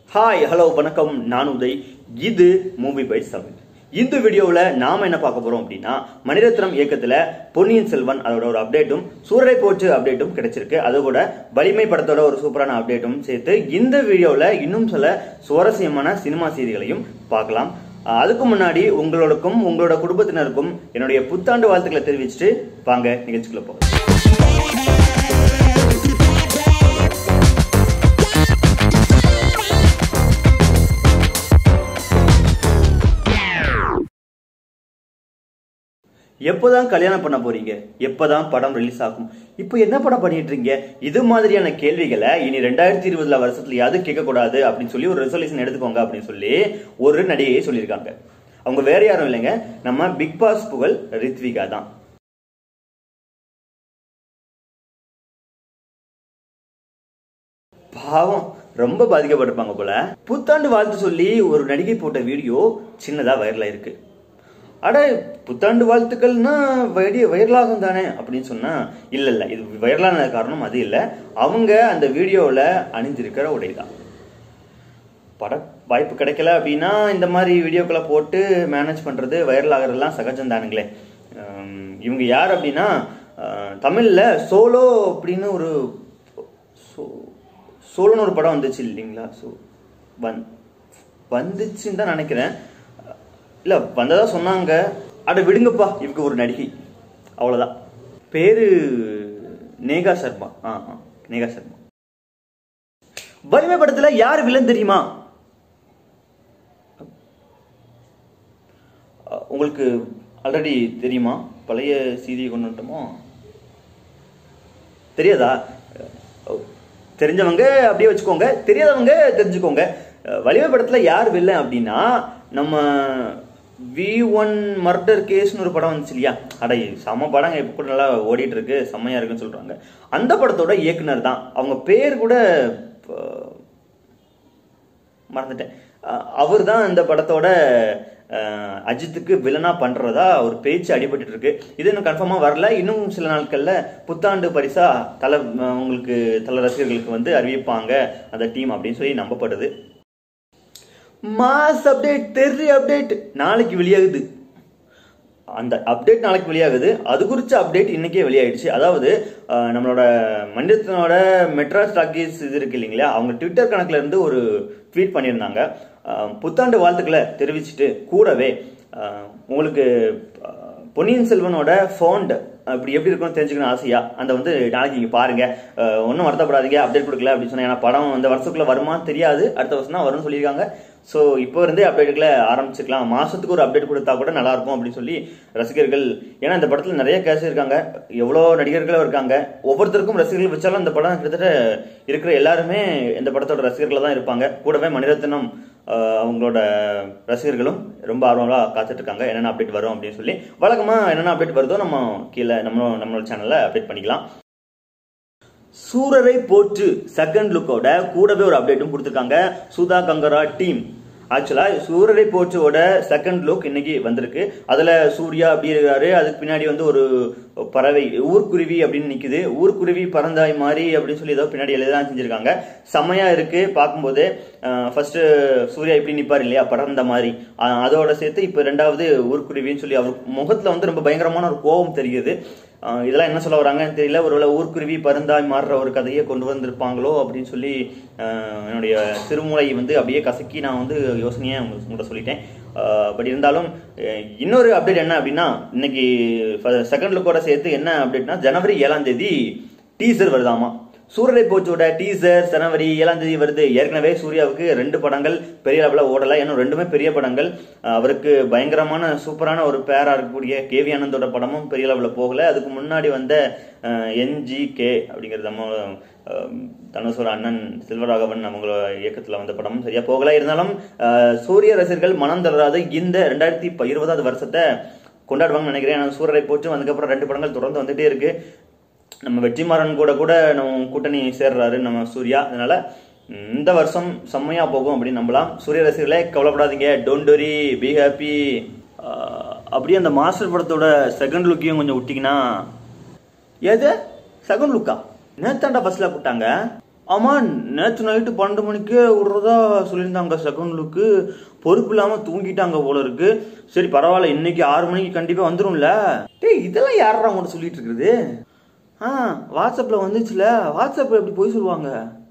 Hi hello வணக்கம் நான் உதய். இது மூவி பைட்ஸ் தமிழ். இந்த வீடியோவில் நாம என்ன பார்க்க போறோம் அப்படின்னா, மணிரத்னம் இயக்கத்துல பொன்னியின் செல்வன் அதோட ஒரு அப்டேட்டும் சூரரை போற்று அப்டேட்டும் கிடைச்சிருக்கு. அது கூட வலிமை படத்தோட ஒரு சூப்பரான அப்டேட்டும் சேர்த்து இந்த வீடியோவில் இன்னும் சில சுவாரஸ்யமான சினிமா செய்திகளையும் பார்க்கலாம். அதுக்கு முன்னாடி உங்களோட குடும்பத்தினருக்கும் என்னுடைய புத்தாண்டு வாழ்த்துக்களை தெரிவிச்சுட்டு வாங்க நிகழ்ச்சிக்குள்ள போகலாம். எப்போதான் கல்யாணம் பண்ண போறீங்க, எப்பதான் படம் ரிலீஸ் ஆகும், இப்போ என்ன படம் பண்ணிட்டு இருக்கீங்க, இது மாதிரியான கேள்விகளை இனி 2020 வருஷத்துலயாவது கேட்கக்கூடாது அப்படின்னு சொல்லி ஒரு ரெசல்யூஷன் எடுத்துக்கோங்க அப்படின்னு சொல்லி ஒரு நடிகையை சொல்லியிருக்காங்க. அவங்க வேற யாரும் இல்லைங்க, நம்ம பிக் பாஸ் புகழ் ரித்விகா தான். பாவம், ரொம்ப பாதிக்கப்பட்டிருப்பாங்க போல. புத்தாண்டு வாழ்த்து சொல்லி ஒரு நடிகை போட்ட வீடியோ சின்னதா வைரலா இருக்கு. அட, புத்தாண்டு வாழ்த்துக்கள்னா வைரலாகும் தானே அப்படின்னு சொன்னா இல்ல, இது வைரலான காரணம் அது இல்ல, அவங்க அந்த வீடியோல அணிஞ்சிருக்கிற உடைதான். பட வாய்ப்பு கிடைக்கல அப்படின்னா இந்த மாதிரி வீடியோக்களை போட்டு மேனேஜ் பண்றது வைரல் ஆகிறதுலாம் சகஜம் தானுங்களே. இவங்க யார் அப்படின்னா, தமிழ்ல சோலோ அப்படின்னு ஒரு சோலோன்னு ஒரு படம் வந்துச்சு இல்லைங்களா, வந்துச்சுன்னு தான் நினைக்கிறேன். இல்ல வந்ததா சொன்னாங்க. அட விடுங்கப்பா, இவங்க ஒரு நடிகை, அவ்வளவுதான். பேரு நேகா சர்மா. நேகா சர்மா. வலிமை படத்துல யார் வில்லன் தெரியுமா? உங்களுக்கு ஆல்ரெடி தெரியுமா? பழைய செய்தியை கொண்டு வந்துட்டோமோ? தெரியாதா? தெரிஞ்சவங்க அப்படியே வச்சுக்கோங்க, தெரியாதவங்க தெரிஞ்சுக்கோங்க. வலிமை படத்துல யார் வில்லன் அப்படின்னா, நம்ம V1 மர்டர் கேஸ்னு ஒரு படம் வந்துச்சு இல்லையா, அட செம்ம படங்க, இப்போ கூட நல்லா ஓடிட்டு இருக்கு, செம்மையா இருக்குன்னு சொல்றாங்க. அந்த படத்தோட இயக்குனர் தான். அவங்க பேர் கூட மறந்துட்டேன். அவர் தான் இந்த படத்தோட அஜித்துக்கு வில்லனா பண்றதா ஒரு பேச்சு அடிபட்டு இருக்கு. இது இன்னும் கன்ஃபார்மா வரல. இன்னும் சில நாட்கள்ல புத்தாண்டு பரிசா உங்களுக்கு தல ரசிகர்களுக்கு வந்து அறிவிப்பாங்க அந்த டீம் அப்படின்னு சொல்லி நம்பப்படுது. மாஸ் அப்டேட், தெரி அப்டேட் நாளைக்கு வெளியாகுது. அந்த அப்டேட் நாளைக்கு வெளியாகுது. அது குறிச்ச அப்டேட் இன்னைக்கே வெளியாயிடுச்சு. அதாவது நம்மளோட மணிரத்னோட மெட்ராஸ் டாக்கீஸ் இது இருக்கு இல்லைங்களா, அவங்க ட்விட்டர் கணக்குல இருந்து ஒரு ட்வீட் பண்ணியிருந்தாங்க. புத்தாண்டு வாழ்த்துக்களை தெரிவிச்சுட்டு கூடவே உங்களுக்கு பொன்னியின் செல்வனோட ஃபோண்ட் இப்படி எப்படி இருக்குன்னு தெரிஞ்சுக்கணும் ஆசையா, அந்த வந்து நாளைக்கு இங்க பாருங்க, ஒன்றும் வருத்தப்படாதீங்க, அப்டேட் கொடுக்கல அப்படின்னு சொன்னா. ஏன்னா படம் இந்த வருஷத்துக்குள்ள வருமானு தெரியாது, அடுத்த வருஷம் தான் வரும்னு சொல்லியிருக்காங்க. ஸோ இப்போ இருந்தே அப்டேட்டுகளை ஆரம்பிச்சுக்கலாம். மாசத்துக்கு ஒரு அப்டேட் கொடுத்தா கூட நல்லா இருக்கும் அப்படின்னு சொல்லி ரசிகர்கள், ஏன்னா இந்த படத்துல நிறைய கேஸ் இருக்காங்க, எவ்வளோ நடிகர்களும் இருக்காங்க, ஒவ்வொருத்தருக்கும் ரசிகர்கள் வச்சாலும் இந்த படம் கிட்டத்தட்ட இருக்கிற எல்லாருமே இந்த படத்தோட ரசிகர்கள் தான் இருப்பாங்க. கூடவே மணிரத்னம் அவங்களோட ரசிகர்களும் ரொம்ப ஆர்வமாக காத்துட்டு இருக்காங்க என்னென்ன அப்டேட் வரும் அப்படின்னு சொல்லி. வழக்கமா என்னென்ன அப்டேட் வருதோ நம்ம கீழே நம்மளோட சேனல்ல அப்டேட் பண்ணிக்கலாம். சூரரை போற்று செகண்ட் லுக்கோட கூடவே ஒரு அப்டேட்டும் கொடுத்துருக்காங்க சுதா கங்கரா டீம். ஆக்சுவலா சூரரை போற்றோட செகண்ட் லுக் இன்னைக்கு வந்திருக்கு. அதுல சூர்யா அப்படி இருக்காரு, அதுக்கு பின்னாடி வந்து ஒரு பறவை ஊர்க்குருவி அப்படின்னு நிக்குது, ஊர்க்குருவி பறந்தாய் மாதிரி அப்படின்னு சொல்லி ஏதோ பின்னாடி எழுதான் செஞ்சிருக்காங்க. செம்மையா இருக்கு பார்க்கும்போது. ஃபர்ஸ்ட் சூர்யா இப்படி நிப்பாரு இல்லையா பறந்த மாதிரி, அதோட சேர்த்து இப்ப ரெண்டாவது ஊர்க்குருவின்னு சொல்லி அவர் முகத்துல வந்து ரொம்ப பயங்கரமான ஒரு கோபம் தெரியுது. இதெல்லாம் என்ன சொல்ல வராங்கன்னு தெரியல. ஒருவேளை ஊர்க்குருவி பருந்தாய் மாறுற ஒரு கதையை கொண்டு வந்திருப்பாங்களோ அப்படின்னு சொல்லி என்னுடைய திருமூளை வந்து அப்படியே கசக்கி நான் வந்து யோசனையை உங்கள்கிட்ட சொல்லிட்டேன். பட் இருந்தாலும் இன்னொரு அப்டேட் என்ன அப்படின்னா, இன்னைக்கு செகண்ட் லுக்கோட சேர்த்து என்ன அப்டேட்னா, ஜனவரி 7ஆம் தேதி டீசர் வருதாமா. சூரரை போற்றோட டீசர் ஜனவரி 7ஆம் தேதி வருது. ஏற்கனவே சூர்யாவுக்கு 2 படங்கள் பெரிய அளவில் ஓடல, ஏன்னா 2மே பெரிய படங்கள். அவருக்கு பயங்கரமான சூப்பரான ஒரு பேரா இருக்கக்கூடிய கேவி ஆனந்தோட படமும் பெரிய அளவில் போகல. அதுக்கு முன்னாடி வந்த NGK அப்படிங்கிறது நம்ம தனுஷோட அண்ணன் செல்வராகவன் அவங்களோட இயக்கத்துல வந்த படமும் சரியா போகல. இருந்தாலும் சூரிய ரசிகர்கள் மனம் தளராத இந்த 2020 வருஷத்தை கொண்டாடுவாங்கன்னு நினைக்கிறேன். சூரரை போற்றும் அதுக்கப்புறம் 2 படங்கள் தொடர்ந்து வந்துட்டே இருக்கு. நம்ம வெற்றிமாறன் கூட நம்ம கூட்டணி சேர்றாரு நம்ம சூர்யா. அதனால இந்த வருஷம் செம்மையா போகும் அப்படின்னு நம்பலாம். சூரிய ரசிகர்களே கவலைப்படாதீங்க, டோன்ட் வரி, பி ஹாப்பி. அப்படியே அந்த மாஸ்டர் படத்தோட செகண்ட் லுக்கையும் கொஞ்சம் விட்டீங்கன்னா. எது செகண்ட் லுக்கா? நேத்தாண்டா பஸ்ல கூப்பிட்டாங்க. ஆமா, நேற்று நைட்டு 12 மணிக்கே விடுறதா சொல்லியிருந்தாங்க செகண்ட் லுக்கு. பொறுப்பு இல்லாம தூங்கிட்டாங்க போல இருக்கு. சரி பரவாயில்ல, இன்னைக்கு 6 மணிக்கு கண்டிப்பா வந்துரும்ல. டேய் இதெல்லாம் யாரா உங்கள்கிட்ட சொல்லிட்டு இருக்குது? வாட்ஸ்அப்ல வந்துச்சுல. வாட்ஸ்அப்ல எப்படி போய் சொல்லுவாங்க?